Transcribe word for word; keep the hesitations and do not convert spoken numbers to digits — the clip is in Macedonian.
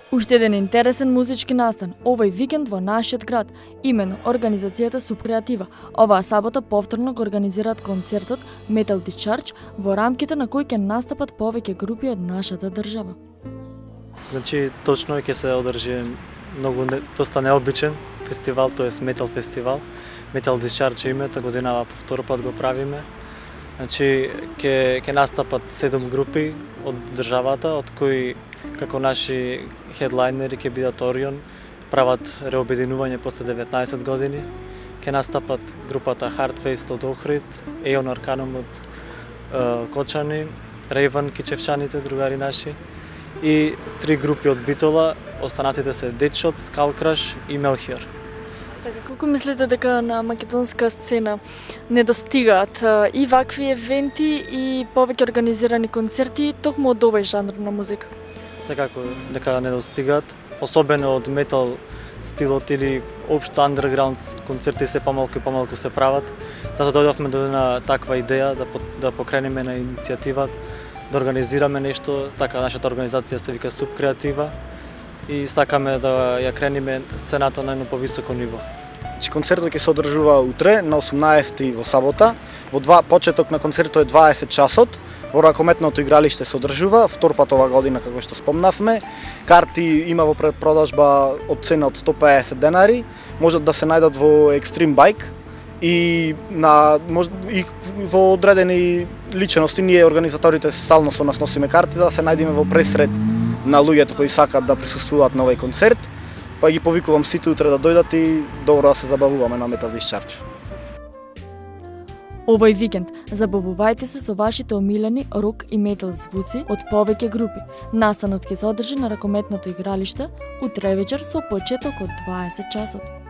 Уште еден интересен музички настан овој викенд во нашиот град, именно организацијата Субкреатива. Оваа сабота повторно го организираат концертот Metal Discharge, во рамките на кој ќе настапат повеќе групи од нашата држава. Значи, точно ќе се одржи многу не, доста необичен фестивал, тоест метал фестивал. Metal Discharge е името, годинава по втор пат го правиме. Значи, ќе ќе настапат седум групи од државата, од кои како наши хедлайнери ќе бидат Орион, прават реобединување после деветнаесет години. Ќе настапат групата Hardface од Охрид, Eon Arcanum од е, Кочани, Raven Кичевчаните, другари наши, и три групи од Битола, останатите се Deadshot, Skullcrush и Melchior. Така, колку мислите дека на македонска сцена недостигаат и вакви евенти и повеќе организирани концерти токму од овој жанр на музика? Секако дека недостигаат, особено од метал стилот или општо андерграунд концерти се помалку и помалку се прават. Затоа дојдовме до една таква идеја да да покренеме на иницијатива, да организираме нешто, така нашата организација се вика Субкреатива и сакаме да ја крениме сцената на едно повисоко ниво. Значи, концертот ќе се одржува утре на осумнаесети во сабота. Во два почеток на концертот е дваесет часот. Во ракометното игралиште се одржува втор пат оваа година, како што спомнавме. Карти има во предпродажба од цена од сто пеесет денари. Можат да се најдат во Extreme Bike и на мож, и во одредени личности. Ние организаторите стално со нас носиме карти за да се најдеме во пресред на луѓето кои сакат да присуствуваат на овој концерт. Па ги повикувам сите утре да дојдат и добро да се забавуваме на Metal Discharge. Овој викенд забавувајте се со вашите омилени рок и метал звуци од повеќе групи. Настанот ќе се одржи на ракометното игралиште утре вечер со почеток од дваесет часот.